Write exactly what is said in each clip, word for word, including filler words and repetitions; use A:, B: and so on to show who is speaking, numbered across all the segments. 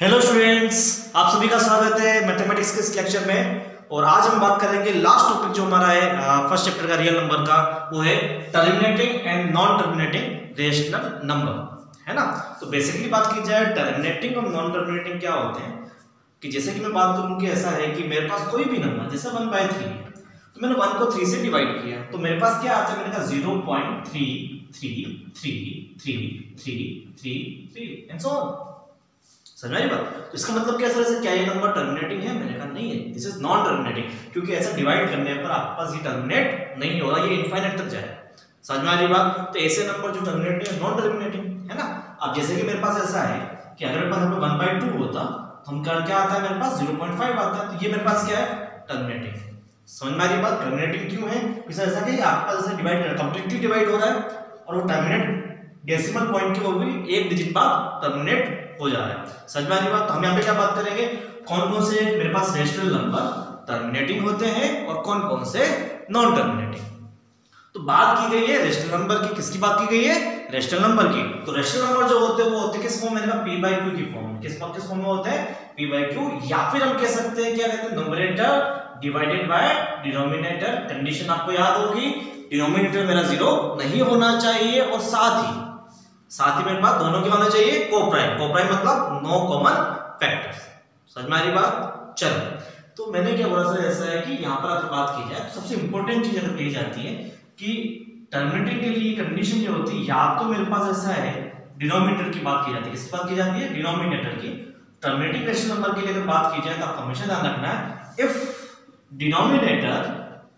A: Hello students, आप सभी का स्वागत है मैथमेटिक्स के इस लेक्चर में। और आज हम बात करेंगे लास्ट टॉपिक जो हमारा है फर्स्ट चैप्टर का रियल नंबर का, वो है terminating and non terminating rational number, है ना। तो बेसिकली बात की जाए टर्मिनेटिंग और नॉन टर्मिनेटिंग क्या होते हैं, कि जैसे कि मैं बात करूं कि ऐसा है कि मेरे पास कोई भी नंबर जैसे वन बाई थ्री है, तो मैंने वन को थ्री से डिवाइड किया तो मेरे पास क्या आता है, मैंने कहा zero point three three three three three three three and so on. समझ आई बात? तो इसका मतलब क्या सर, क्या ये नंबर टर्मिनेटिंग है? मैंने कहा नहीं है, दिस इज नॉन टर्मिनेटिंग, क्योंकि ऐसा डिवाइड करने पर आपके पास ये टर्मिनेट नहीं होगा, ये इनफाइनाइट तक जाएगा। समझ में आ रही बात? तो ऐसे नंबर जो टर्मिनेटिंग है नॉन टर्मिनेटिंग, है ना। अब जैसे कि मेरे पास ऐसा है कि अगर मेरे पास वन बाई टू होता तो हम क्या आता है, मेरे पास जीरो पॉइंट फाइव आता है, तो ये मेरे पास क्या है, टर्मिनेटिंग। समझ में आ रही बात? टर्मिनेटिंग क्यों है? क्योंकि ऐसा कि आपके पास ऐसे डिवाइड कंप्लीटली डिवाइड हो रहा है और वो टर्मिनेट डेसिमल पॉइंट के वो भी एक डिजिट बाद टर्मिनेट हो जा रहा है। समझ में आ रही बात? तो हम यहाँ पे क्या बात करेंगे, कौन कौन से मेरे पास रेशनल नंबर टर्मिनेटिंग होते हैं और कौन कौन से नॉन टर्मिनेटिंग। तो बात की गई है रेशनल नंबर की, किसकी बात की गई है, रेशनल नंबर की। तो रेशनल नंबर जो होते हैं वो होते हैं किस फॉर्म में, पी बाई क्यू की फॉर्म में। किस किस फॉर्म में होते हैं, पी बाई क्यू, या फिर हम कह सकते हैं क्या कहते हैं, numerator divided by denominator. Condition आपको याद होगी, डिनोमिनेटर मेरा जीरो नहीं होना चाहिए और साथ ही साथ ही मेरे पास दोनों के होना चाहिए कोप्राइम। कोप्राइम मतलब नो कॉमन फैक्टर्स। समझ में आ रही बात? चलो, तो मैंने क्या बोला सर, ऐसा है कि यहाँ पर अगर बात की जाए तो सबसे इंपॉर्टेंट चीज अगर कही जाती है कि टर्मिनेटिंग के लिए कंडीशन जो होती है, या तो मेरे पास ऐसा है डिनोमिनेटर की बात की जाती है। किसकी बात की जाती है, डिनोमिनेटर की। टर्मिनेटिंग रेशनल नंबर के लिए अगर बात की जाए तो आपको हमेशा ध्यान रखना है, if denominator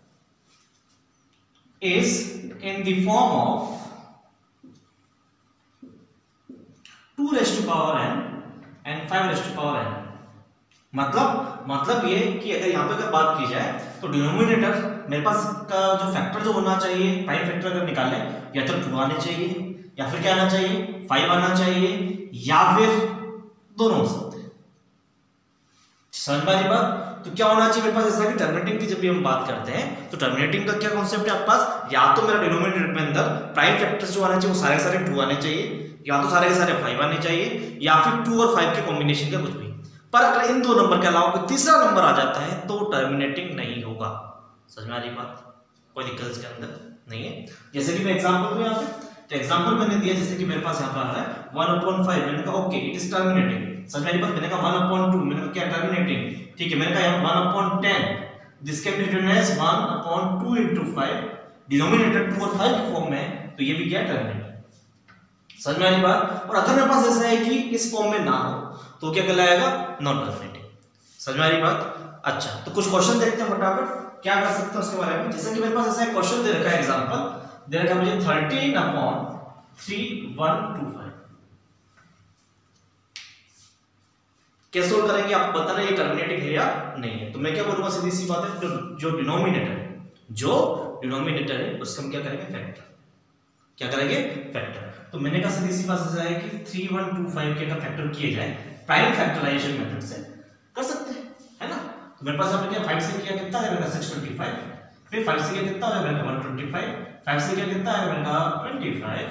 A: is in the form of two raise to power n and five raise to power n। मतलब मतलब ये कि अगर यहाँ पे अगर बात की जाए तो डिनोमिनेटर मेरे पास का जो फैक्टर जो होना चाहिए, प्राइम फैक्टर अगर निकाले, या तो टू आने चाहिए या फिर क्या आना चाहिए, फाइव आना चाहिए, या फिर दोनों हो सकते हैं। समझ में आ रही बात? तो क्या होना चाहिए मेरे पास, ऐसा कि टर्मिनेटिंग की जब भी हम बात करते हैं तो टर्मिनेटिंग का क्या कॉन्सेप्ट है आपके पास, या तो मेरा डिनोमिनेटर में अंदर प्राइम फैक्टर्स जो आने चाहिए वो सारे सारे टू आने चाहिए, या तो सारे के सारे फाइव आने चाहिए, या फिर टू और फाइव के कॉम्बिनेशन का कुछ भी। पर अगर इन दो नंबर के अलावा कोई तीसरा नंबर आ जाता है तो टर्मिनेटिंग नहीं होगा। समझ में आ रही बात? कोई दिक्कत इसके अंदर नहीं है। जैसे कि मैं एग्जांपल दूं यहाँ पे, तो एग्जांपल मैंने दिया, जैसे कि मेरे पास यहाँ पर आ रहा है वन अपॉन फाइव, मैंने कहा ओके इट इज टर्मिनेटिंग। समझ में आ रही बात? मैंने कहा वन अपॉन टू, मैंने कहा क्या टर्मिनेटिंग, ठीक है। मैंने कहा यहाँ one upon ten, this can be written as one upon two into five, denominator two और फाइव की फॉर्म में है, तो ये भी क्या टर्मिनेटिंग। समझ में आ रही बात? और अगर मेरे पास ऐसा है कि इस फॉर्म में ना हो तो क्या कहलाएगा, नॉन टर्मिनेटिंग। समझ में आ रही बात? अच्छा, तो कुछ क्वेश्चन देखते हैं फटाफट, क्या कर सकते हैं उसके बारे में। जैसे कि मेरे पास ऐसा एक क्वेश्चन दे रखा है, एग्जांपल दे रखा है मुझे thirteen upon three one two five. कैसे सोल्व करेंगे, आपको बताना ये टर्मिनेटिंग है या नहीं है। तो मैं क्या बोलूंगा, सीधी सी बात है, जो डिनोमिनेटर है जो डिनोमिनेटर है उसका हम क्या करेंगे, फैक्टर। क्या करेंगे, फैक्टर। तो मैंने कहा सीधी सी बात ऐसा है कि थ्री वन टू फाइव के अगर फैक्टर किए जाए प्राइम फैक्टराइजेशन मेथड से कर सकते हैं, है ना। तो मेरे पास आपने क्या फाइव से किया कितना है, मेरा सिक्स ट्वेंटी फाइव, फिर फाइव से किया कितना है, मेरा वन ट्वेंटी फाइव, फाइव से किया कितना है, मेरा ट्वेंटी फाइव।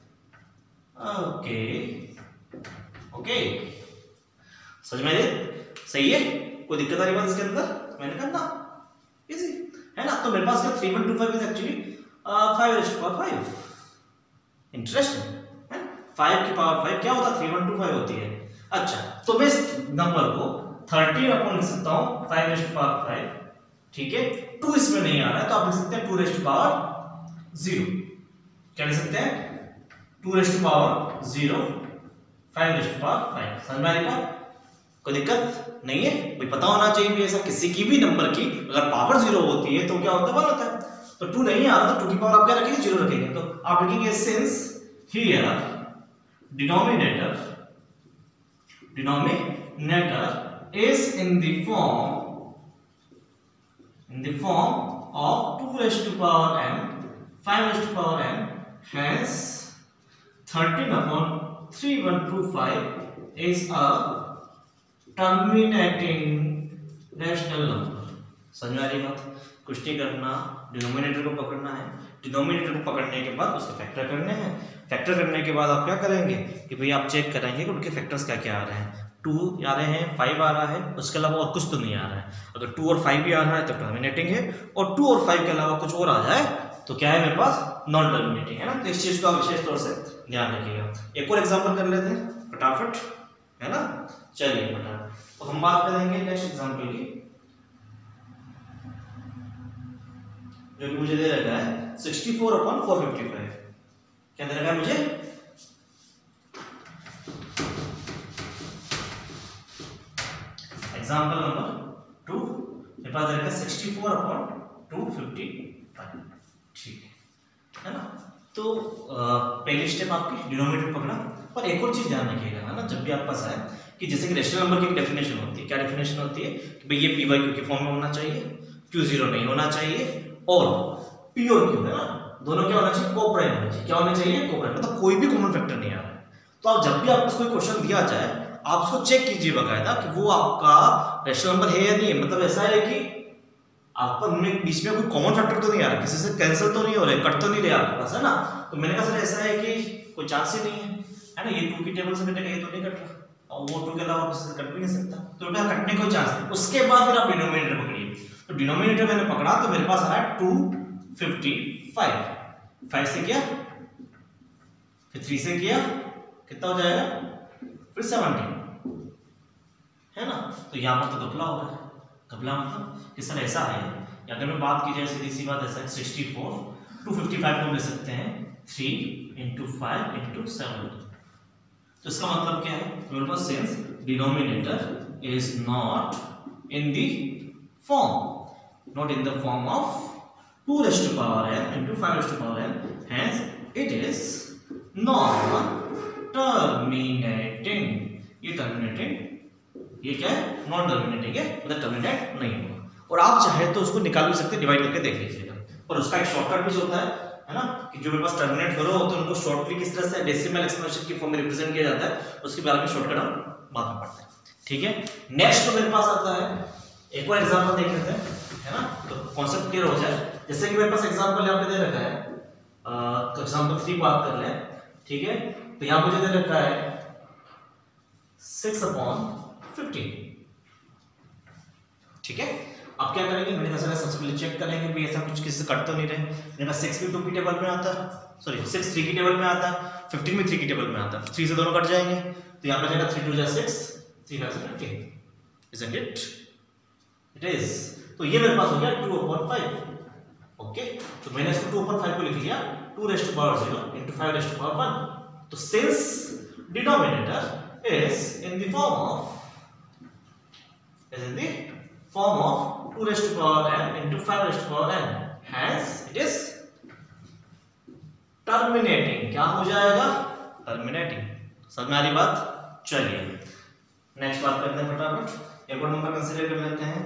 A: ओके ओके, समझ में आए? सही है, कोई दिक्कत आ रही बात इसके अंदर? मैंने कहा ना इजी है ना। तो मेरे पास क्या three one two five is actually five raise to power five. Interesting है, फाइव की पावर फाइव क्या होता है, थ्री वन टू फाइव होती है। अच्छा, तो मैं इस नंबर को थर्टीन अपॉन लिख सकता हूं five raise to power five, ठीक है। टू इसमें नहीं आ रहा है तो आप लिख सकते हैं two raise to power zero. क्या लिख सकते हैं, two raise to power zero, five raise to power five. समझ में आ रही बात? कोई दिक्कत नहीं है? कोई पता होना चाहिए भी, ऐसा किसी की भी नंबर की अगर पावर जीरो होती है तो क्या होता है, वन होता है। तो टू नहीं आ रहा तो टू की पावर आप क्या रखेंगे, जीरो रखेंगे। तो आप लिखेंगे since here denominator denominator is in the form in the form of two raise to power n, five raise to power n, hence thirteen upon three one two five is a terminating rational number। समझ में आ रही बात? कुछ नहीं करना, denominator को पकड़ना है, डिनोमिनेटर को पकड़ने के बाद उसके फैक्टर करने हैं, फैक्टर करने के बाद आप क्या करेंगे कि भाई आप चेक करेंगे कि उनके फैक्टर्स क्या क्या आ रहे हैं। टू आ रहे हैं, फाइव आ रहा है, उसके अलावा और कुछ तो नहीं आ रहा है। अगर टू और फाइव भी आ रहा है तो टर्मिनेटिंग है, और टू और फाइव के अलावा कुछ और आ जाए तो क्या है मेरे पास, नॉन टर्मिनेटिंग है ना। तो इस चीज को आप विशेष तौर से ध्यान रखिएगा। एक और एग्जांपल कर लेते हैं फटाफट, है ना। चलिए फटाफट तो हम बात करेंगे नेक्स्ट एग्जांपल की, जो कि मुझे दे रखा है sixty four upon four fifty five. क्या दे रखा है मुझे, एग्जांपल नंबर टू, मेरे पास दे रखा है sixty four upon two fifty five. ठीक है ना। तो पहली स्टेप आपकी डिनोमिनेटर पकड़ा, पर एक और चीज ध्यान रखिएगा, है ना, जब भी आपके पास आए कि जैसे कि रेशनल नंबर की डेफिनेशन होती है। क्या डेफिनेशन होती है कि भाई ये पी वाई क्यू के फॉर्म में होना चाहिए, क्यू जीरो नहीं होना चाहिए, और पी और क्यू, है ना, दोनों क्या होना चाहिए, को प्राइम होना चाहिए। क्या होना चाहिए, को प्राइम, मतलब कोई भी कॉमन फैक्टर नहीं आ रहा है। तो आप जब भी आपको कोई क्वेश्चन दिया जाए आप उसको चेक कीजिए बकायदा कि वो आपका रेशनल नंबर है या नहीं है। मतलब ऐसा है कि आपको उनमें बीच में कोई कॉमन फैक्टर तो नहीं आ रहा, किसी से कैंसिल तो नहीं हो रहे, कट तो नहीं रहे आपके पास, है ना। तो मैंने कहा सर ऐसा है कि कोई चांस ही नहीं है, है ना, ये टू की टेबल से कटेगा, ये तो नहीं कट रहा, और वो टू के अलावा किसी से कट भी नहीं सकता, तो बेटा कटने कोई चांस नहीं। उसके बाद फिर आप डिनोमिनेटर पकड़िए। तो डिनोमिनेटर मैंने पकड़ा तो मेरे पास आ रहा है टू फिफ्टी फाइव, फाइव से किया, फिर थ्री से किया, कितना हो जाएगा, फिर सेवनटीन, है ना। तो यहाँ पर तो घपला हो रहा है। घपला मतलब कि सर ऐसा है, अगर मैं बात की जाए सीधी सी बात, ऐसा sixty four two fifty five को ले सकते हैं three into five into seven. तो इसका मतलब क्या है, मेरे पास since denominator is not in the form not in the form of two raised to power n into five raised to power n, hence it is non terminating. ये terminating, ये क्या है, नॉन टर्मिनेटिंग है, मतलब terminate नहीं होगा। और आप चाहे तो उसको निकाल भी सकते हैं, डिवाइड करके देख लीजिएगा। और उसका एक शॉर्टकट भी होता है, है ना, कि जो मेरे पास टर्मिनेट करो तो उनको शॉर्टली किस तरह से डेसिमल एक्सप्रेशन की फॉर्म में रिप्रेजेंट किया जाता है, उसके बारे में शॉर्टकट हम बाद में पढ़ते हैं। ठीक है, नेक्स्ट तो मेरे पास आता है, एक और एग्जांपल देख लेते हैं, है ना, तो कॉन्सेप्ट क्लियर हो जाए। जैसे कि मेरे पास एग्जांपल यहाँ पे दे रखा है, तो एग्जांपल थ्री बात कर लें। ठीक है, तो यहाँ मुझे दे रखा है सिक्स अपॉन फिफ्टीन। ठीक है, अब क्या करेंगे, मैंने कहा सबसे पहले चेक करेंगे भी ऐसा कुछ किसी से कट तो नहीं रहे। मेरे पास सिक्स भी टू की टेबल में आता है, सॉरी सिक्स थ्री की टेबल में आता है, फिफ्टीन भी थ्री की टेबल में आता है, थ्री से दोनों कट जाएंगे, तो यहाँ पे जाएगा थ्री टू जा सिक्स, थ्री फाइव जा fifteen, isn't it? It is। तो ये मेरे पास हो गया टू अपॉन फाइव। ओके, तो मैंने इसको टू अपॉन फाइव को लिख लिया two raised to power zero into five raised to power one. तो since denominator is in the form of is in the form of two raised to power n into five raised to power n, hence it is terminating। क्या हो जाएगा, terminating। समझ में आ रही बात। चलिए next बात करते हैं फटाफट, एक और नंबर कंसीडर कर लेते हैं।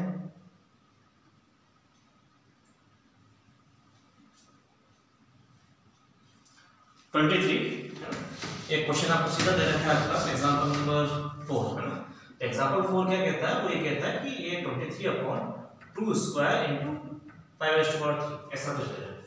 A: ट्वेंटी थ्री, एक क्वेश्चन आपको सीधा दे रखा है आपके पास, एग्जांपल नंबर फोर, है ना। एग्जांपल फोर क्या कहता है, वो ये कहता है कि ये twenty three upon two square into five raised to power three, ऐसा कुछ है।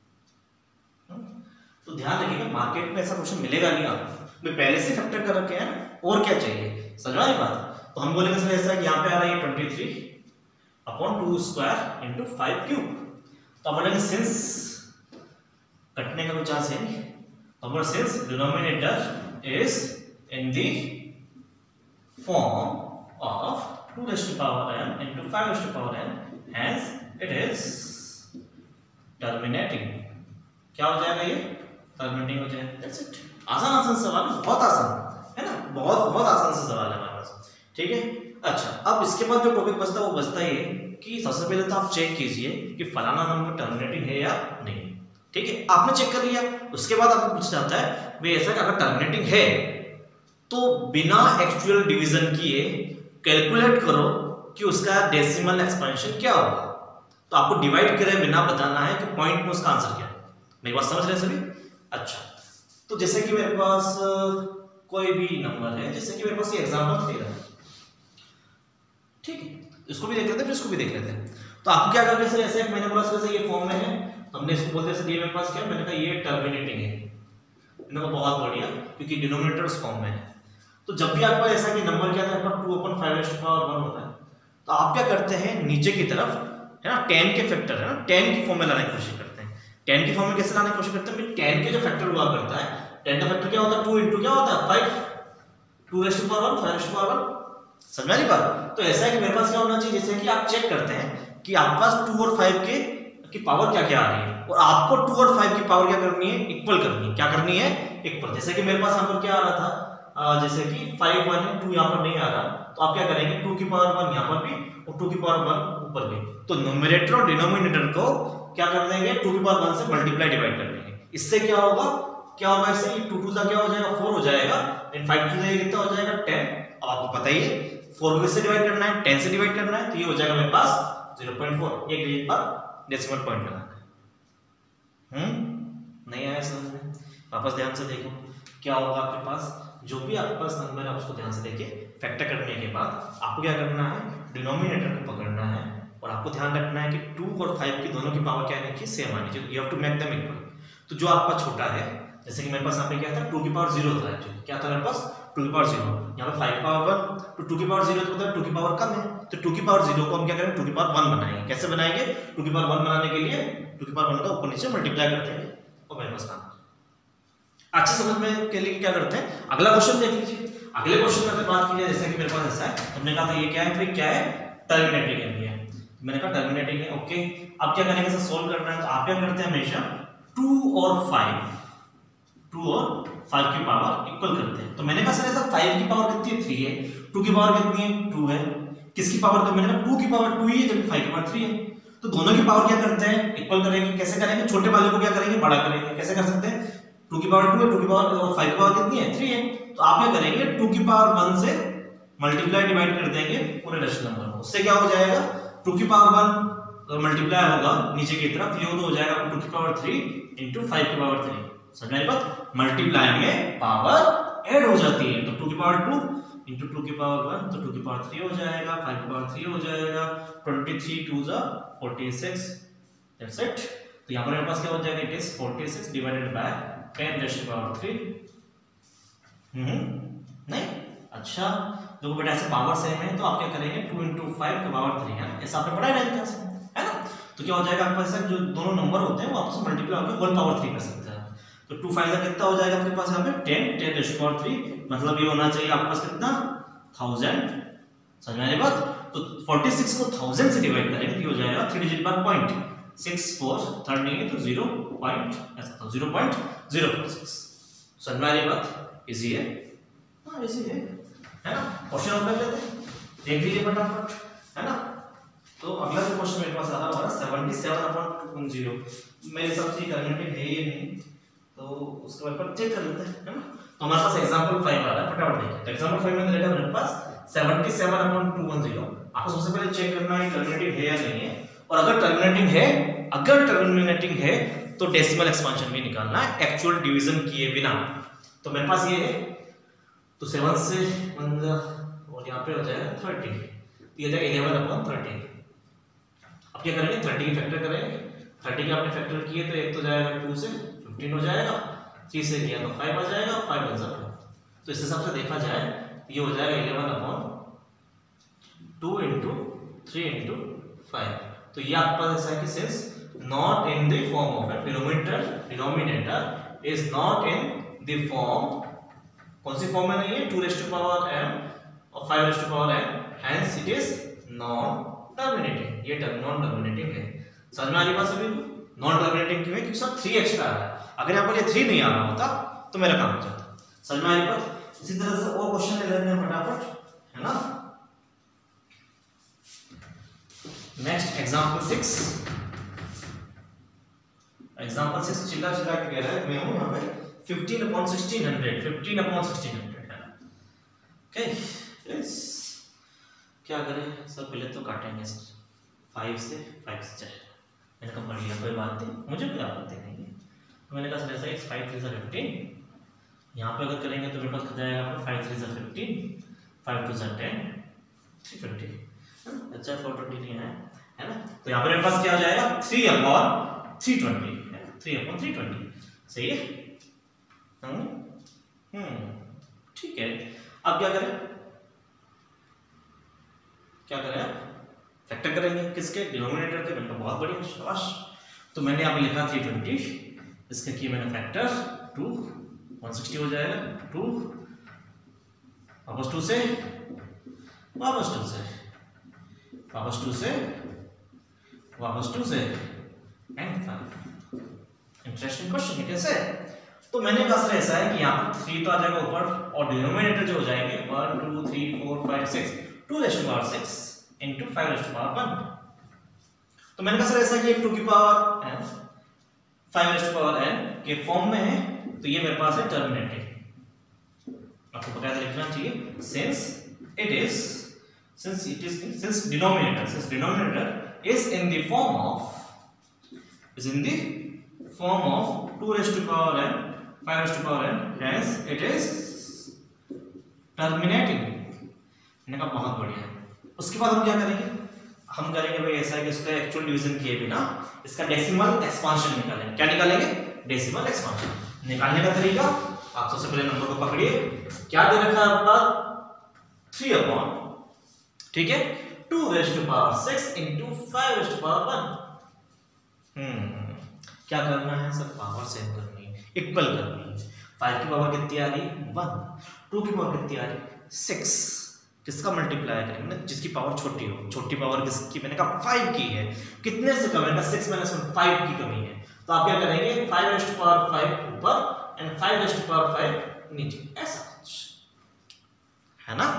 A: तो ध्यान रखिएगा, मार्केट में ऐसा क्वेश्चन मिलेगा नहीं आपको, मैं पहले से फैक्टर कर रखे हैं, और क्या चाहिए, समझ में आई बात। तो हम बोलेंगे सर ऐसा, यहाँ पे आ रहा है twenty three upon two square into five cube. तो आप बोलेंगे सिंस कटने का कोई चांस है नहीं, तो since denominator is in the form of two raised to power n into five raised to power n, hence it is terminating। क्या हो जाएगा, ये terminating हो जाएगा। That's it। आसान आसान सवाल है, बहुत आसान है ना, बहुत बहुत आसान सा सवाल है हमारे पास। ठीक है, अच्छा अब इसके बाद जो टॉपिक बचता है वो बचता है कि सबसे पहले तो आप चेक कीजिए कि फलाना नंबर टर्मिनेटिंग है या नहीं। ठीक है, आपने चेक कर लिया, उसके बाद आपको पूछा जाता है भाई ऐसा कि अगर टर्मिनेटिंग है तो बिना एक्चुअल डिवीजन किए कैलकुलेट करो कि उसका डेसिमल एक्सपेंशन क्या होगा। तो आपको डिवाइड करे बिना बताना है कि पॉइंट में उसका आंसर क्या है। मेरी बात समझ रहे हैं सभी। अच्छा, तो जैसे कि मेरे पास कोई भी नंबर है, जैसे कि मेरे पास ये एग्जांपल दे रहा है, ठीक है, इसको भी देख लेते हैं फिर इसको भी देख लेते हैं। तो आपको क्या करना है सर, ऐसे मैंने बोला सर ये फॉर्म में है, तो हमने इसको बोलते हैं ये मेरे पास क्या है, मैंने कहा ये टर्मिनेटिंग है, मैंने कहा बहुत बढ़िया, क्योंकि डिनोमिनेटर उस फॉर्म में है। तो जब भी आपका ऐसा कि नंबर क्या था, two upon five raised power one होता है, तो आप क्या करते हैं नीचे की तरफ है ना टेन के फैक्टर है ना टेन की फॉर्म में लाने की कोशिश करते हैं। टेन की फॉर्म में कैसे लाने की कोशिश करते हैं, टेन के जो फैक्टर हुआ करता है, टेन का फैक्टर क्या होता है, टू इंटू क्या होता है five, two raised power one, five raised power one. समझ रही बात? तो ऐसा है कि मेरे पास क्या होना चाहिए, जैसे कि आप चेक करते हैं कि आपके पास टू और फाइव के की पावर क्या क्या आ रही है, और आपको टू और फाइव की पावर क्या करनी है, इक्वल करनी है। क्या करनी है, इक्वल। जैसे कि मेरे पास यहाँ पर क्या आ रहा था, आ, जैसे कि फाइव वन है, टू यहाँ पर नहीं आ रहा, तो आप क्या करेंगे, टू की पावर वन यहाँ पर भी और टू की पावर वन ऊपर भी, तो न्यूमरेटर और डिनोमिनेटर को क्या कर देंगे, टू की पावर वन से मल्टीप्लाई डिवाइड कर देंगे। इससे क्या होगा, क्या होगा इससे, टू टू सा क्या हो जाएगा, फोर हो जाएगा, एंड फाइव टू से कितना हो जाएगा, टेन। अब आपको पता ही है फोर को किससे डिवाइड करना है, टेन से डिवाइड करना है, तो ये हो जाएगा मेरे पास ज़ीरो पॉइंट फोर, एक डिजिट पर डेसिमल पॉइंट लगाना है। हम्म नहीं आया समझ में? वापस ध्यान से देखो क्या होगा आपके पास, जो भी आपके पास नंबर है उसको ध्यान से देखिए। फैक्टर करने के बाद आपको क्या करना है, डिनोमिनेटर को पकड़ना है, और आपको ध्यान रखना है कि टू और फाइव की दोनों की पावर क्या है, सेम आनी चाहिए। You have to make them equal. तो जो आपका छोटा है, जैसे कि मेरे पास यहाँ पे क्या था, टू की पावर जीरो था, क्या था मेरे पास, टू की पावर जीरो, यहाँ पे फाइव की पावर वन, तो टू की पावर जीरो तो मतलब टू की पावर कम है, तो टू की पावर जीरो को हम क्या करेंगे, टू की पावर वन बनाएंगे। कैसे बनाएंगे, टू की पावर वन बनाने के लिए टू की पावर वन का ऊपर नीचे मल्टीप्लाई करते हैं, और मेरे पास काम। अच्छे समझ में के लिए क्या करते हैं, अगला क्वेश्चन देख लीजिए। अगले क्वेश्चन में अगर बात की जाए, जैसे कि मेरे पास ऐसा है, हमने कहा था ये क्या है, फिर क्या है, टर्मिनेटिंग है, मैंने कहा टर्मिनेटिंग है, ओके। अब क्या करेंगे, इसे सोल्व करना है, तो आप क्या करते हैं, हमेशा टू और फाइव, टू और फाइव की पावर इक्वल करते हैं। तो मैंने कहा सर ऐसा फाइव की पावर कितनी है, थ्री है, टू की पावर कितनी है, टू है, किसकी पावर, तो मैंने कहा टू की पावर टू ही है, जबकि फाइव की पावर थ्री है, तो दोनों की पावर क्या करते हैं, इक्वल करेंगे। कैसे करेंगे, छोटे वाले को क्या करेंगे, बड़ा करेंगे। कैसे कर सकते हैं, टू की पावर टू है, टू की पावर और फाइव की पावर कितनी है, थ्री है, तो आप क्या करेंगे, टू की पावर वन से मल्टीप्लाई डिवाइड कर देंगे पूरे रेशनल नंबर को। उससे क्या हो जाएगा, टू की पावर वन मल्टीप्लाई होगा नीचे की तरफ, ये तो हो जाएगा टू की पावर थ्री इंटू फाइव की पावर थ्री। समझ में बात, मल्टीप्लाई में पावर ऐड हो जाती है, तो टू की पावर टू इंटू टू की पावर वन, तो टू की पावर थ्री हो जाएगा, फाइव की पावर थ्री हो जाएगा, ट्वेंटी थ्री टू जा फोर्टी सिक्स, दैट्स इट। तो यहाँ पर मेरे पास क्या हो जाएगा, it is forty six divided by ten raise to power three. हम्म नहीं, अच्छा देखो बेटा ऐसे पावर सेम है, तो आप क्या करेंगे, टू इंटू फाइव की पावर थ्री है, ऐसा आपने पढ़ा है है ना। तो क्या हो जाएगा आपके पास, जो दोनों नंबर होते हैं वो आपस में मल्टीप्लाई होकर होल पावर थ्री कर सकते हैं। तो टू फाइव का कितना हो जाएगा आपके पास, यहाँ पे ten, ten raise to power three, मतलब ये होना चाहिए आपके पास कितना, थाउजेंड। समझ में आ रही बात? तो फोर्टी सिक्स को थाउजेंड से डिवाइड करेंगे तो ये हो जाएगा थ्री डिजिट पर पॉइंट सिक्स फोर, थर्ड नहीं तो जीरो पॉइंट ऐसा तो zero point zero four six. समझ में आ रही बात? इजी है, हाँ इजी है, है ना। क्वेश्चन और कर लेते हैं, देख लीजिए फटाफट, है ना। तो अगला जो क्वेश्चन मेरे पास आ रहा है हमारा सेवेंटी सेवन अपॉन जीरो, मेरे हिसाब से टर्मिनेटिंग है ये नहीं, तो उसके बाद चेक कर लेते हैं, है ना। तो हमारे पास एग्जांपल फाइव आ रहा है, फटाफट देखिए। तो एग्जांपल फाइव में देखा मेरे पास seventy seven upon two one zero, आपको सबसे पहले चेक करना है टर्मिनेटिंग है या नहीं है, और अगर टर्मिनेटिंग है, अगर टर्मिनेटिंग है तो डेसिमल एक्सपेंशन भी निकालना है एक्चुअल डिवीजन किए बिना। तो मेरे पास ये है, तो सेवन से और यहाँ पे हो जाएगा थर्टी, ये जाएगा इलेवन अपॉन थर्टी। अब क्या करेंगे, थर्टी की फैक्टर करेंगे, थर्टी के आपने फैक्टर किए तो एक तो जाएगा टू से फिफ्टीन हो जाएगा, थ्री से किया तो फाइव आ जाएगा, फाइव वन सा फाइव। तो इस हिसाब से देखा जाए ये हो जाएगा eleven upon two into three into five. तो ये आपके पास ऐसा है कि since not in the form of a denominator denominator is not in the form, कौन सी फॉर्म में नहीं है, two raise to power m और five raise to power n, hence it is non terminating. ये नॉन टर्मिनेटिंग है। समझ में आ रही बात सभी को? नॉन टर्मिनेटिंग क्यों है, क्योंकि सब थ्री एक्स्ट्रा आ रहा है। अगर यहाँ पर ये थ्री नहीं आ रहा होता तो मेरा काम हो जाता। समझ में आ रही बात? इसी तरह से और क्वेश्चन ले लेते हैं फटाफट, है ना। Next example six, example six चिल्ला चिल्ला के कह रहा है, मैं हूं यहाँ पे fifteen upon sixteen hundred, fifteen upon sixteen hundred, है ना। ओके यस, क्या करें सर, पहले तो काटेंगे सर, फाइव से फाइव से जाए, मैंने कहा पढ़ लिया कोई बात नहीं, मुझे कोई आपत्ति नहीं है। तो मैंने कहा सर ऐसा है फाइव थ्री सा फिफ्टीन, यहाँ पे अगर करेंगे तो मेरे पास जाएगा फाइव थ्री सा फिफ्टीन, फाइव टू सा टेन, थ्री ट्वेंटी, अच्छा फोर ट्वेंटी नहीं है, है ना। तो यहाँ पर मेरे पास क्या हो जाएगा, three upon three twenty, three upon three twenty, सही है। हम्म ठीक है। अब क्या करें, क्या करें, फैक्टर करेंगे किसके, डिनोमिनेटर के। मैंने बहुत बढ़िया, शाबाश। तो मैंने यहाँ पे लिखा थ्री ट्वेंटी, इसका किया मैंने फैक्टर टू, वन सिक्सटी हो जाएगा। टू वापस टू से, वापस टू से, वापस टू से, वापस टू से एंड फाइव। इंटरेस्टिंग क्वेश्चन है, कैसे? तो मैंने कहा सर ऐसा है कि यहाँ पर थ्री तो आ जाएगा ऊपर और डिनोमिनेटर जो हो जाएंगे one two three four five six, two raise to power six into five raise to power one. तो मैंने कहा सर ऐसा कि टू की power n five raise to power n के फॉर्म में है, तो ये मेरे पास है टर्मिनेटिंग। आपको बकायदा लिखना चाहिए, since it is since it is since denominator since denominator is in the form of is in the form of two raise to power n five raise to power n, hence it is terminating. मैंने कहा बहुत बढ़िया है। उसके बाद हम क्या करेंगे, हम करेंगे भाई ऐसा है कि इसका एक्चुअल डिवीजन किए बिना इसका डेसिमल एक्सपांशन निकालेंगे। क्या निकालेंगे, डेसिमल एक्सपांशन। निकालने का तरीका, आप सबसे पहले नंबर को पकड़िए, क्या दे रखा है आपका थ्री अपॉन, ठीक है, two raise to power six into five raise to power one. हम्म क्या करना है सर, पावर सेम करनी है, इक्वल करनी है। फाइव की पावर कितनी आ रही है, वन। टू की पावर कितनी आ रही है, सिक्स। किसका मल्टीप्लाई करेंगे, जिसकी पावर छोटी हो। छोटी पावर किसकी, मैंने कहा फाइव की है। कितने से कम है, सिक्स माइनस वन, फाइव की कमी है। तो आप क्या करेंगे, five raise to power five ऊपर and five raise to power five नीचे, ऐसा कुछ है ना।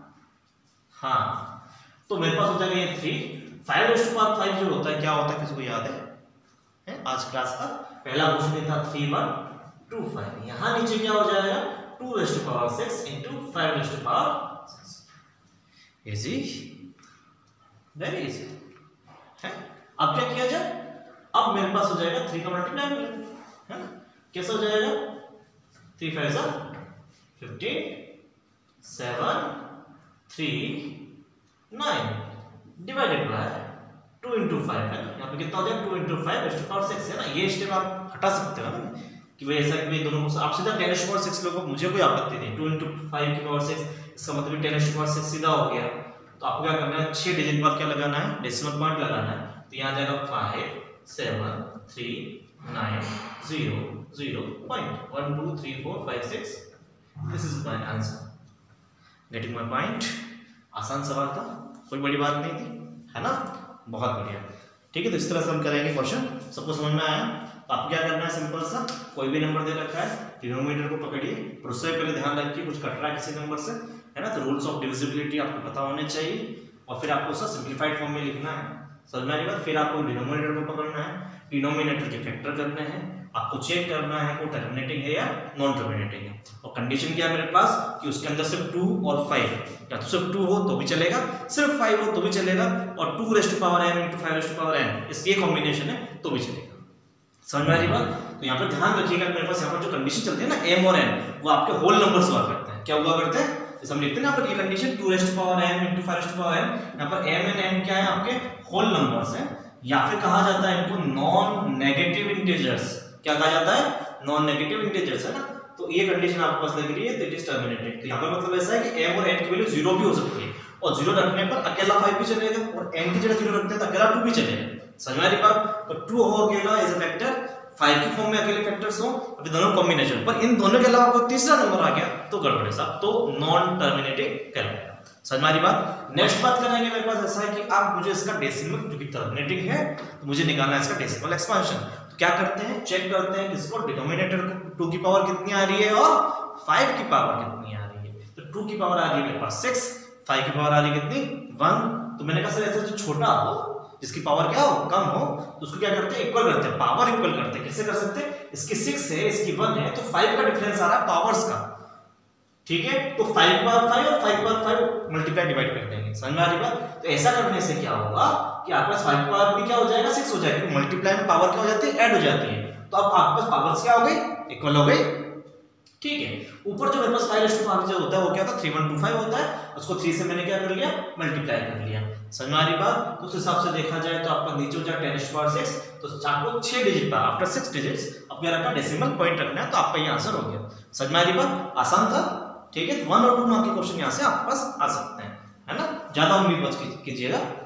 A: हाँ, तो मेरे पास हो जाएगा ये three. Five raise to power five जो होता है क्या होता है, किसी को याद है, है? आज क्लास का पहला क्वेश्चन था थ्री वन टू फाइव। यहाँ नीचे क्या हो जाएगा, two raise to power six into five raise to power six. Easy, very easy है। अब क्या किया जाए, अब मेरे पास हो जाएगा थ्री का मल्टीप्लाई है ना, कैसा हो जाएगा, थ्री फाइव सा fifteen, seven, three, nine divided by two into five है ना। यहाँ पे कितना हो जाएगा, two into five raise to power six है ना। ये स्टेप आप हटा सकते हो ना, कि भाई ऐसा कि भाई दोनों को आप सीधा ten raise to power six लोगों, मुझे कोई आपत्ति नहीं। टू इंटू फाइव की पावर सिक्स, इसका मतलब ten raise to power six सीधा हो गया। तो आपको क्या करना है, छह डिजिट बाद क्या लगाना है, डेसिमल पॉइंट लगाना है। तो यहाँ जाएगा five seven three nine zero zero point one two three four five six. This is my answer. Getting my point. आसान सवाल था, कोई बड़ी बात नहीं थी, है ना। बहुत बढ़िया, ठीक है। तो इस तरह से हम करेंगे क्वेश्चन। सबको समझ में आया। तो आपको क्या करना है, सिंपल सा, कोई भी नंबर दे रखा है, डिनोमिनेटर को पकड़िए, और उससे पहले ध्यान रखिए कुछ कट रहा है किसी नंबर से, है ना। तो रूल्स ऑफ डिविजिबिलिटी आपको पता होने चाहिए, और फिर आपको उसका सिंप्लीफाइड फॉर्म में लिखना है। समझ में आ रही बात। फिर आपको डिनोमिनेटर को पकड़ना है, डिनोमिनेटर के फैक्टर करने हैं, आपको चेक करना है वो टर्मिनेटिंग है या नॉन टर्मिनेटिंग है। और कंडीशन क्या है मेरे पास, कि उसके अंदर सिर्फ टू और फाइव, या तो सिर्फ टू हो तो भी चलेगा, सिर्फ फाइव हो तो भी चलेगा, और two raise to power N into five raise to power N, इसकी कॉम्बिनेशन है तो भी चलेगा। समझ में आ रही बात। तो यहाँ पर ध्यान रखिएगा, मेरे पास यहाँ पर जो कंडीशन चलती है ना, एम और एन, वो आपके होल नंबर्स हुआ करते हैं। क्या हुआ करते हैं, जैसे हम लिखते हैं ना, पर ये condition two raise to power N into five raise to power N, यहाँ पर एम एंड एन क्या है, आपके होल नंबर्स हैं, या फिर कहा जाता है इनको नॉन नेगेटिव इंटीजर्स। क्या कहा जाता है, नॉन नेगेटिव इंटीजर्स, है ना। तो ये कंडीशन आपके पास लग रही है, तो इट इज टर्मिनेटेड। तो यहाँ पर मतलब ऐसा है कि एम और एन की वैल्यू जीरो भी हो सकती है, और जीरो रखने पर अकेला फाइव भी चलेगा, और एन की जगह जीरो रखते हैं तो अकेला टू भी चलेगा। समझ में आ रही बात। तो टू हो अकेला एज अ फैक्टर, फाइव की फॉर्म में अकेले फैक्टर्स हो, अभी दोनों कॉम्बिनेशन, पर इन दोनों के अलावा कोई तीसरा नंबर आ गया तो गड़बड़ है साहब, तो नॉन टर्मिनेटिंग कहलाएगा। समझ में आ रही बात। नेक्स्ट बात करेंगे, मेरे पास ऐसा है कि आप मुझे इसका डेसिमल, जो कि टर्मिनेटिंग है, तो मुझे निकालना है इसका डेसिमल एक्सपांशन। तो क्या करते हैं, चेक करते हैं किसको, डिनोमिनेटर को टू की पावर कितनी आ रही है और फाइव की पावर कितनी आ रही है। तो टू की पावर आ रही है मेरे पास सिक्स, फाइव की पावर आ रही है कितनी, वन। तो मैंने कहा सर ऐसा जो छोटा हो, जिसकी पावर क्या हो, कम हो, तो उसको क्या करते हैं, इक्वल करते हैं, पावर इक्वल करते हैं। कैसे कर सकते हैं, इसकी सिक्स है, इसकी वन है, तो फाइव का डिफरेंस आ रहा है पावर्स का, ठीक है। तो फाइव बार फाइव और फाइव बार फाइव मल्टीप्लाई डिवाइड कर देंगे। समझ में आ रही बात। तो ऐसा करने से क्या होगा कि आपके पास फाइव पावर भी क्या हो जाएगा, सिक्स हो जाएगा। मल्टीप्लाई में पावर क्या हो जाती है, ऐड हो जाती है। तो अब आपके पास पावर्स क्या हो गई, इक्वल हो गई, ठीक है। ऊपर जो मेरे पास फाइव रेज़ टू पावर जो होता है वो क्या था, थ्री वन टू फाइव होता है, उसको थ्री से मैंने क्या कर लिया, मल्टीप्लाई कर लिया। समझ में आ रही बात। तो उस हिसाब से देखा जाए तो आपका नीचे हो जाए ten raise to power six, तो आपको छह डिजिट पर आफ्टर सिक्स डिजिट्स अब क्या रखा, डेसिमल पॉइंट रखना है, तो आपका ये आंसर हो गया। समझ में आ रही बात। आसान था, ठीक है, वन और टू मार्क के क्वेश्चन यहाँ से आपके पास आ सकते हैं, है ना, ज्यादा उम्मीद मत कीजिएगा।